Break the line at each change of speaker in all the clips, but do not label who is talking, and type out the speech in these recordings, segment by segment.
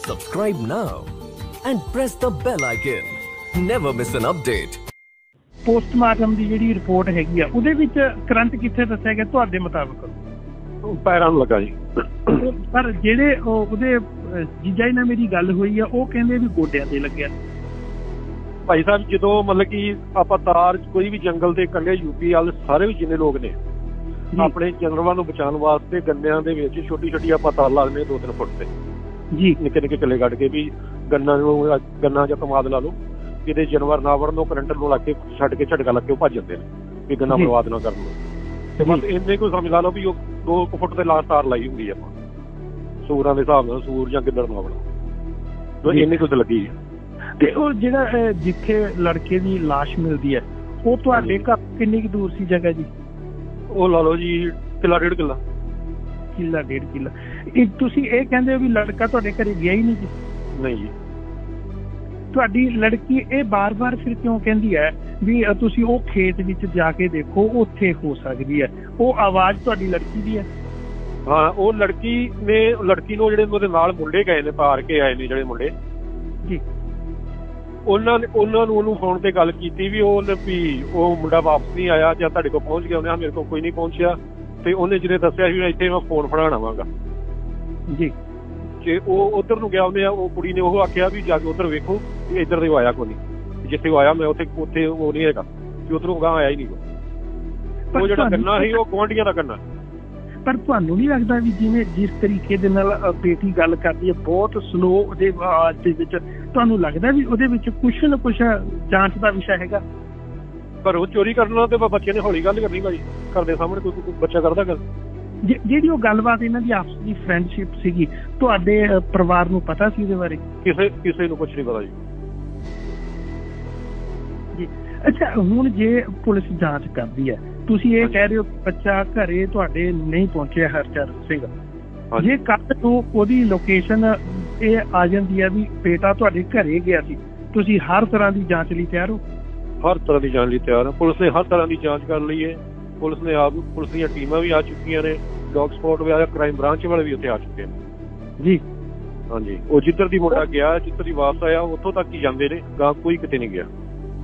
Subscribe now and press the bell icon. Never miss an update.
Postmortem ਦੀ ਜਿਹੜੀ report ਹੈਗੀ ਆ ਉਹਦੇ ਵਿੱਚ ਕਰੰਟ ਕਿੱਥੇ ਦੱਸਿਆ ਗਿਆ ਤੁਹਾਡੇ ਮੁਤਾਬਕ?
ਪੈਰਾਂ ਨੂੰ ਲੱਗਾ ਜੀ।
ਪਰ ਜਿਹੜੇ ਉਹਦੇ ਜੀਜਾ ਜੀ ਨਾਲ ਮੇਰੀ ਗੱਲ ਹੋਈ ਆ ਉਹ ਕਹਿੰਦੇ ਵੀ ਗੋਡਿਆਂ ਤੇ ਲੱਗਿਆ।
ਭਾਈ ਸਾਹਿਬ ਜਦੋਂ ਮਤਲਬ ਕਿ ਆਪਾਂ ਤਾਰ ਕੋਈ ਵੀ ਜੰਗਲ ਦੇ ਕੰਢੇ ਯੂਪੀ ਵਾਲ ਸਾਰੇ ਵੀ ਜਿੰਨੇ ਲੋਕ ਨੇ ਆਪਣੇ ਜਾਨਵਰਾਂ ਨੂੰ ਬਚਾਉਣ ਵਾਸਤੇ ਗੰਨਿਆਂ ਦੇ ਵਿੱਚ ਛੋਟੀ ਛੋਟੀ ਆਪਾਂ ਤਾਰ ਲਾ ਦਿੰਦੇ 2-3 ਫੁੱਟ ਤੇ ਜੀ, ਨਿੱਕੇ ਨਿੱਕੇ ਕਿੱਲੇ ਕੱਢ ਕੇ ਵੀ ਗੰਨਾ ਜਾਂ ਕਮਾਦ ਲਾ ਲਓ ਕਿਤੇ ਜਾਨਵਰ ਨਾ ਵੜਨ ਉਹ ਕਰੰਟ ਨੂੰ ਲੱਗ ਕੇ ਛੱਡ ਕੇ ਝਟਕਾ ਲੱਗ ਕੇ ਉਹ ਭੱਜ ਜਾਂਦੇ ਨੇ ਵੀ ਗੰਨਾ ਬਰਬਾਦ ਨਾ ਕਰਨ ਤੇ ਬਸ ਇੰਨੇ ਕੋਈ ਸਮਝ ਲਾ ਲਓ ਵੀ ਉਹ 2 ਫੁੱਟ ਤੇ ਲਾਸਟ ਤਾਰ ਲਾਈ ਹੁੰਦੀ ਆਪਾਂ ਸੂਰਾਂ ਦੇ ਹਿਸਾਬ ਨਾਲ ਸੂਰ ਜਾਂ ਗਿੱਦੜ ਨਾ ਵੜਨ ਇੰਨੀ ਕੁਝ ਲੱਗੀ।
ਤੇ ਉਹ ਜਿਹੜਾ ਜਿੱਥੇ ਲੜਕੇ ਦੀ ਲਾਸ਼ ਮਿਲਦੀ ਹੈ ਉਹ ਤੁਹਾਡੇ ਘਰ ਕਿੰਨੀ ਕੁ ਦੂਰ ਸੀ ਜਗ੍ਹਾ ਜੀ?
ਉਹ ਲਾ ਲਓ ਜੀ ਕਿੱਲਾ 1.5 ਕਿੱਲਾ।
ਕਿੱਲਾ 1.5 ਕਿੱਲਾ। ਤੁਸੀਂ ਇਹ ਕਹਿੰਦੇ ਹੋ ਵੀ ਲੜਕਾ ਤੁਹਾਡੇ ਘਰੇ ਗਿਆ ਹੀ ਨਹੀਂ ਜੀ?
ਨਹੀਂ ਜੀ।
ਤੁਹਾਡੀ ਲੜਕੀ ਇਹ ਬਾਰ-ਬਾਰ ਫਿਰ ਕਿਉਂ ਕਹਿੰਦੀ ਹੈ ਵੀ ਤੁਸੀਂ ਉਹ ਖੇਤ ਵਿੱਚ ਜਾ ਕੇ ਦੇਖੋ ਉੱਥੇ ਹੋ ਸਕਦੀ ਹੈ? ਉਹ ਆਵਾਜ਼ ਤੁਹਾਡੀ ਲੜਕੀ ਦੀ ਹੈ?
ਹਾਂ, ਉਹ ਲੜਕੀ ਨੂੰ ਜਿਹੜੇ ਉਹਦੇ ਨਾਲ ਮੁੰਡੇ ਗਏ ਨੇ ਪਾਰ ਕੇ ਆਏ ਨੇ ਜਿਹੜੇ ਮੁੰਡੇ ਜੀ ਉਹਨਾਂ ਨੂੰ ਉਹਨੂੰ ਫੋਨ ਤੇ ਗੱਲ ਕੀਤੀ ਵੀ ਉਹ ਮੁੰਡਾ ਵਾਪਸ ਨਹੀਂ ਆਇਆ ਜਾਂ ਤੁਹਾਡੇ ਕੋਲ ਪਹੁੰਚ ਗਿਆ। ਉਹਨੇ ਮੇਰੇ ਕੋਲ ਕੋਈ ਨਹੀਂ ਪਹੁੰਚਿਆ ਤੇ ਉਹਨੇ ਜਿਹਨੇ ਦੱਸਿਆ ਸੀ ਇੱਥੇ ਮੈਂ ਫੋਨ ਫੜਾਉਣ ਆਵਾਂਗਾ ਜੀ। ਜੇ ਉਹ ਉੱਧਰ ਨੂੰ ਗਿਆ ਉਹਨੇ ਉਹ ਕੁੜੀ ਨੇ ਉਹ ਆਖਿਆ ਵੀ ਜਾ ਕੇ ਉੱਧਰ ਵੇਖੋ ਵੀ ਇੱਧਰ ਦੇ ਉਹ ਆਇਆ ਕੋਈ ਨਹੀਂ, ਜਿੱਥੇ ਉਹ ਆਇਆ ਮੈਂ ਉੱਥੇ ਉਹ ਨਹੀਂ ਹੈਗਾ ਵੀ ਉੱਧਰੋਂ ਗਾਂ ਆਇਆ ਹੀ ਨਹੀਂ। ਉਹ ਜਿਹੜਾ ਗੰਨਾ ਸੀ ਉਹ ਗੁਆਂਢੀਆਂ ਦਾ ਗੰਨਾ। ਪਰ ਤੁਹਾਨੂੰ ਨਹੀਂ ਲੱਗਦਾ ਵੀ ਜਿਵੇਂ ਜਿਸ ਤਰੀਕੇ ਦੇ ਨਾਲ ਬੇਟੀ ਗੱਲ ਕਰਦੀ ਹੈ ਬਹੁਤ ਸਲੋ ਉਹਦੇ ਆਵਾਜ਼ ਦੇ ਵਿੱਚ, ਤੁਹਾਨੂੰ ਲੱਗਦਾ ਵੀ ਉਹਦੇ ਵਿੱਚ ਕੁਛ ਨਾ ਕੁਛ ਜਾਂਚ ਦਾ ਵਿਸ਼ਾ ਹੈਗਾ? ਪਰ ਉਹ ਚੋਰੀ ਕਰਨਾ ਤੇ ਬੱਚੇ ਨੇ ਹੌਲੀ ਗੱਲ ਕਰਨੀ ਭਾਜੀ, ਘਰ ਦੇ ਸਾਹਮਣੇ ਕੋਈ ਬੱਚਾ ਕਰਦਾ ਗੱਲ। ਜਿਹੜੀ ਉਹ ਗੱਲਬਾਤ ਇਹਨਾਂ ਦੀ ਆਪਸ ਦੀ ਫਰੈਂਡਸ਼ਿਪ ਸੀਗੀ ਤੁਹਾਡੇ ਪਰਿਵਾਰ ਨੂੰ ਪਤਾ ਸੀ ਇਹਦੇ ਬਾਰੇ? ਕਿਸੇ ਨੂੰ ਕੁਛ ਨਹੀਂ ਪਤਾ ਜੀ। ਅੱਛਾ, ਹੁਣ ਜੇ ਪੁਲਿਸ ਜਾਂਚ ਕਰਦੀ ਹੈ ਤੁਸੀਂ ਇਹ ਕਹਿ ਰਹੇ ਹੋ ਬੱਚਾ ਘਰੇ ਤੁਹਾਡੇ ਨਹੀਂ ਪਹੁੰਚਿਆ ਹਰਚਰਨ ਸਿੰਘ, ਜੇ ਕੱਲ੍ਹ ਨੂੰ ਉਹਦੀ ਲੋਕੇਸ਼ਨ ਇਹ ਆ ਜਾਂਦੀ ਹੈ ਵੀ ਬੇਟਾ ਤੁਹਾਡੇ ਘਰੇ ਗਿਆ ਸੀ, ਤੁਸੀਂ ਹਰ ਤਰ੍ਹਾਂ ਦੀ ਜਾਂਚ ਲਈ ਤਿਆਰ ਹੋ? ਹਰ ਤਰ੍ਹਾਂ ਦੀ ਜਾਂਚ ਲਈ ਤਿਆਰ ਹਾਂ। ਪੁਲਿਸ ਨੇ ਹਰ ਤਰ੍ਹਾਂ ਦੀ ਜਾਂਚ ਕਰ ਲਈ ਹੈ। ਪੁਲਿਸ ਦੀਆਂ ਟੀਮਾਂ ਵੀ ਆ ਚੁੱਕੀਆਂ ਨੇ, ਡੌਗ ਸਪੌਟ ਵਾਲੇ ਕ੍ਰਾਈਮ ਬ੍ਰਾਂਚ ਵਾਲੇ ਵੀ ਉੱਥੇ ਆ ਚੁੱਕੇ ਨੇ ਜੀ। ਹਾਂਜੀ, ਉਹ ਜਿੱਧਰ ਦੀ ਮੁੰਡਾ ਗਿਆ ਜਿੱਧਰ ਦੀ ਵਾਪਸ ਆਇਆ ਉੱਥੋਂ ਤੱਕ ਹੀ ਜਾਂਦੇ ਨੇ, ਗਾਂ ਕੋਈ ਕਿਤੇ ਨਹੀਂ ਗਿਆ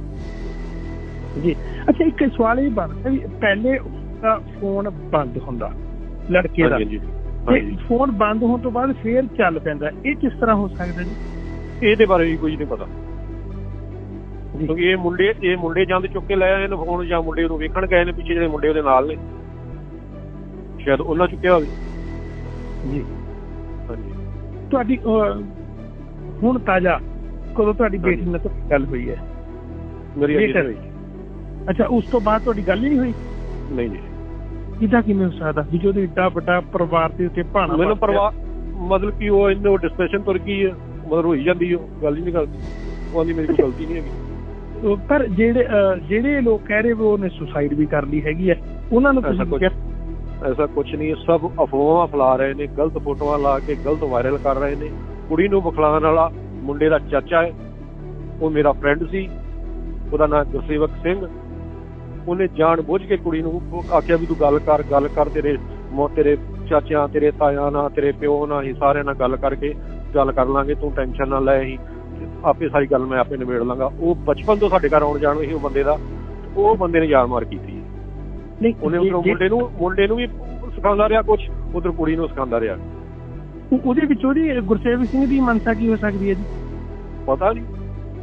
ਜੀ। ਅੱਛਾ, ਇੱਕ ਸਵਾਲ ਇਹ ਬਣਦਾ ਵੀ ਪਹਿਲੇ ਉਹਦਾ ਫੋਨ ਬੰਦ ਹੁੰਦਾ ਲੜਕੇ ਦਾ ਤੇ ਫੋਨ ਬੰਦ ਹੋਣ ਤੋਂ ਬਾਅਦ ਫੇਰ ਚੱਲ ਪੈਂਦਾ, ਇਹ ਕਿਸ ਤਰ੍ਹਾਂ ਹੋ ਸਕਦਾ ਜੀ? ਇਹਦੇ ਬਾਰੇ ਵੀ ਕੁਝ ਨਹੀਂ ਪਤਾ ਕਿਉਂਕਿ ਇਹ ਮੁੰਡੇ ਜਾਂਦੇ ਚੁੱਕ ਕੇ ਲੈ ਆਏ ਨੇ ਫੋਨ ਜਾਂ ਮੁੰਡੇ ਨੂੰ ਵੇਖਣ ਗਏ ਨੇ ਪਿੱਛੇ ਜਿਹੜੇ ਮੁੰਡੇ ਉਹਦੇ ਨਾਲ ਨੇ ਸ਼ਾਇਦ ਉਹਨਾਂ ਚੁੱਕਿਆ ਹੋਵੇ ਜੀ। ਹਾਂਜੀ, ਤੁਹਾਡੀ ਹੁਣ ਤਾਜ਼ਾ ਕਦੋਂ ਤੁਹਾਡੀ ਬੇਟੀ ਨਾਲ ਗੱਲ ਹੋਈ ਹੈ? ਮੇਰੀ ਹੋਈ। ਅੱਛਾ, ਉਸ ਤੋਂ ਬਾਅਦ ਤੁਹਾਡੀ ਗੱਲ ਹੀ ਨਹੀਂ ਹੋਈ? ਨਹੀਂ ਜੀ। ਕਿੱਦਾਂ ਕਿਵੇਂ ਹੋ ਸਕਦਾ ਵੀ ਜਦੋਂ ਏਡਾ ਵੱਡਾ ਪਰਿਵਾਰ ਦੇ ਉੱਤੇ ਭਾਣਾ? ਮੈਨੂੰ ਪਰਿਵਾਰ ਮਤਲਬ ਕਿ ਉਹ ਇਹਨੂੰ ਡਿਸਕਸ਼ਨ ਤੁਰ ਗਈ ਹੈ, ਮਤਲਬ ਹੋਈ ਜਾਂਦੀ ਉਹ ਗੱਲ ਹੀ ਨਹੀਂ ਕਰਦੀ, ਉਹ ਆਂਦੀ ਮੇਰੀ ਕੋਈ ਗਲਤੀ ਨਹੀਂ ਹੈਗੀ। ਪਰ ਜਿਹੜੇ ਲੋਕ ਕਹਿ ਰਹੇ ਉਹਨੇ ਸੁਸਾਈਡ ਵੀ ਕਰ ਲਈ ਹੈਗੀ ਹੈ ਉਹਨਾਂ ਨੂੰ ਐਸਾ ਕੁਛ ਨਹੀਂ, ਸਭ ਅਫਵਾਹਾਂ ਫੈਲਾ ਰਹੇ ਨੇ, ਗਲਤ ਫੋਟੋਆਂ ਲਾ ਕੇ ਗਲਤ ਵਾਇਰਲ ਕਰ ਰਹੇ ਨੇ। ਕੁੜੀ ਨੂੰ ਵਿਖਲਾਉਣ ਵਾਲਾ ਮੁੰਡੇ ਦਾ ਚਾਚਾ ਹੈ, ਉਹ ਮੇਰਾ ਫਰੈਂਡ ਸੀ, ਉਹਦਾ ਨਾਂ ਗੁਰਸੇਵਕ ਸਿੰਘ। ਉਹਨੇ ਜਾਣ ਬੁੱਝ ਕੇ ਕੁੜੀ ਨੂੰ ਆਖਿਆ ਵੀ ਤੂੰ ਗੱਲ ਕਰ ਤੇਰੇ ਚਾਚਿਆਂ ਤੇਰੇ ਤਾਇਆਂ ਨਾਲ ਤੇਰੇ ਪਿਓ ਨਾਲ ਹੀ ਸਾਰਿਆਂ ਨਾਲ ਗੱਲ ਕਰਕੇ ਗੱਲ ਕਰ ਲਾਂਗੇ, ਤੂੰ ਟੈਨਸ਼ਨ ਨਾ ਲੈ, ਅਸੀਂ ਆਪੇ ਸਾਰੀ ਗੱਲ ਮੈਂ ਆਪੇ ਨਿਬੇੜ ਲਾਂਗਾ। ਉਹ ਬਚਪਨ ਤੋਂ ਸਾਡੇ ਘਰ ਆਉਣ ਜਾਣ ਸੀ ਉਹ ਬੰਦੇ ਦਾ, ਉਹ ਬੰਦੇ ਨੇ ਜਾਨ ਮਾਰ ਕੀਤੀ। ਉਹਨੇ ਉਧਰੋਂ ਮੁੰਡੇ ਨੂੰ ਵੀ ਸਿਖਾਉਂਦਾ ਰਿਹਾ ਕੁਛ, ਉਧਰ ਕੁੜੀ ਨੂੰ ਸਿਖਾਉਂਦਾ ਰਿਹਾ। ਉਹਦੇ ਵਿੱਚ ਉਹਦੀ ਗੁਰਸੇਵਕ ਸਿੰਘ ਦੀ ਮਨਸਾ ਕੀ ਹੋ ਸਕਦੀ ਹੈ ਜੀ? ਪਤਾ ਨਹੀਂ।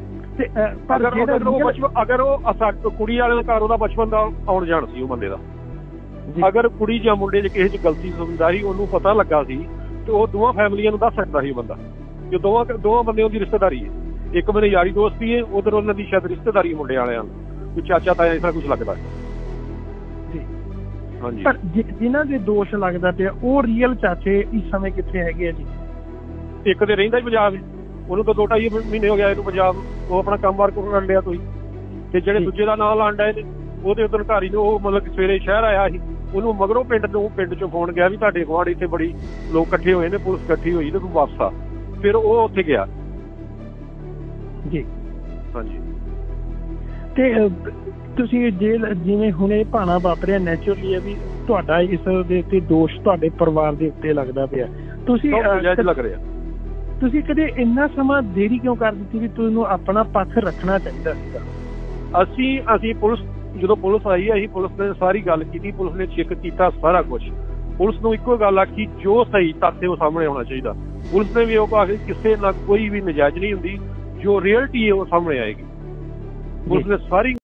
ਅਗਰ ਉਹ ਕੁੜੀ ਵਾਲੇ ਦਾ ਘਰ ਉਹਦਾ ਬਚਪਨ ਦਾ ਆਉਣ ਜਾਣ ਸੀ ਉਹ ਬੰਦੇ ਦਾ, ਅਗਰ ਕੁੜੀ ਜਾਂ ਮੁੰਡੇ ਚ ਕਿਸੇ ਚ ਗਲਤੀ ਸਮਝਦਾ ਸੀ ਉਹਨੂੰ ਪਤਾ ਲੱਗਾ ਸੀ ਤੇ ਉਹ ਦੋਵਾਂ ਫੈਮਲੀਆਂ ਨੂੰ ਦੱਸ ਸਕਦਾ ਸੀ ਉਹ ਬੰਦਾ, ਜੋ ਦੋਵਾਂ ਬੰਦਿਆਂ ਦੀ ਰਿਸ਼ਤੇਦਾਰੀ ਹੈ। ਇੱਕ ਬੰਦੇ ਯਾਰੀ ਦੋਸਤੀ ਹੈ, ਉਧਰ ਉਹਨਾਂ ਦੀ ਸ਼ਾਇਦ ਰਿਸ਼ਤੇਦਾਰੀ ਮੁੰਡੇ ਵਾਲਿਆਂ ਨੂੰ ਕੋਈ ਚਾਚਾ ਤਾਇਆ ਇਸ ਤਰ੍ਹਾਂ ਕੁਛ ਲੱਗਦਾ ਜੀ। ਹਾਂਜੀ, ਪਰ ਜਿਨ੍ਹਾਂ ਦੇ ਦੋਸ਼ ਲੱਗਦਾ ਪਿਆ ਉਹ ਰੀਅਲ ਚਾਚੇ ਇਸ ਸਮੇਂ ਕਿੱਥੇ ਹੈਗੇ ਆ ਜੀ? ਇੱਕ ਤੇ ਰਹਿੰਦਾ ਹੀ ਪੰਜਾਬ, ਉਹਨੂੰ ਤਾਂ 2-2.5 ਮਹੀਨੇ ਹੋ ਗਿਆ ਇਹਨੂੰ ਪੰਜਾਬ, ਉਹ ਆਪਣਾ ਕੰਮ ਬਾਰ ਕਰਨ ਡਿਆ ਕੋਈ। ਤੇ ਜਿਹੜੇ ਦੂਜੇ ਦਾ ਨਾਂ ਲਾਣ ਡਏ ਨੇ ਉਹਦੇ ਉਧਰ ਘਰ ਹੀ ਨੇ, ਉਹ ਮਤਲਬ ਕਿ ਸਵੇਰੇ ਸ਼ਹਿਰ ਆਇਆ ਸੀ, ਉਹਨੂੰ ਮਗਰੋਂ ਪਿੰਡ ਚੋਂ ਫੋਨ ਗਿਆ ਵੀ ਤੁਹਾਡੇ ਗੁਆਂਢ ਇੱਥੇ ਬੜੀ ਲੋਕ ਇਕੱਠੇ ਹੋਏ ਨੇ, ਪੁਲਿਸ ਇਕੱਠੀ ਹੋਈ ਤੇ ਤੂੰ ਵਾਪਸ ਆ। ਫਿਰ ਉਹ ਉੱਥੇ ਗਿਆ ਜੀ। ਹਾਂਜੀ, ਤੇ ਤੁਸੀਂ ਜਿਵੇਂ ਹੁਣ ਇਹ ਭਾਣਾ ਵਾਪਰਿਆ ਨੈਚੁਰਲੀ ਹੈ ਵੀ ਤੁਹਾਡਾ ਇਸ ਦੇ ਉੱਤੇ ਦੋਸ਼ ਤੁਹਾਡੇ ਪਰਿਵਾਰ ਦੇ ਉੱਤੇ ਲੱਗਦਾ ਪਿਆ, ਤੁਸੀਂ ਲੱਗ ਰਿਹਾ
ਤੁਸੀਂ ਕਦੇ ਇੰਨਾ ਸਮਾਂ ਦੇਰੀ ਕਿਉਂ ਕਰ ਦਿੱਤੀ ਵੀ ਤੁਹਾਨੂੰ ਆਪਣਾ ਪੱਖ ਰੱਖਣਾ ਚਾਹੀਦਾ ਸੀਗਾ?
ਅਸੀਂ ਪੁਲਿਸ, ਜਦੋਂ ਪੁਲਿਸ ਆਈ ਅਸੀਂ ਪੁਲਿਸ ਨੇ ਸਾਰੀ ਗੱਲ ਕੀਤੀ, ਪੁਲਿਸ ਨੇ ਚੈੱਕ ਕੀਤਾ ਸਾਰਾ ਕੁਝ। ਪੁਲਿਸ ਨੂੰ ਇੱਕੋ ਗੱਲ ਆਖੀ, ਜੋ ਸਹੀ ਤੱਥ ਉਹ ਸਾਹਮਣੇ ਆਉਣਾ ਚਾਹੀਦਾ। ਪੁਲਿਸ ਨੇ ਵੀ ਉਹ ਆਖੀ ਕਿਸੇ ਨਾਲ ਕੋਈ ਵੀ ਨਜਾਇਜ਼ ਨਹੀਂ ਹੁੰਦੀ, ਜੋ ਰਿਐਲਿਟੀ ਹੈ ਉਹ ਸਾਹਮਣੇ ਆਏਗੀ। ਪੁਲਿਸ ਨੇ ਸਾਰੀ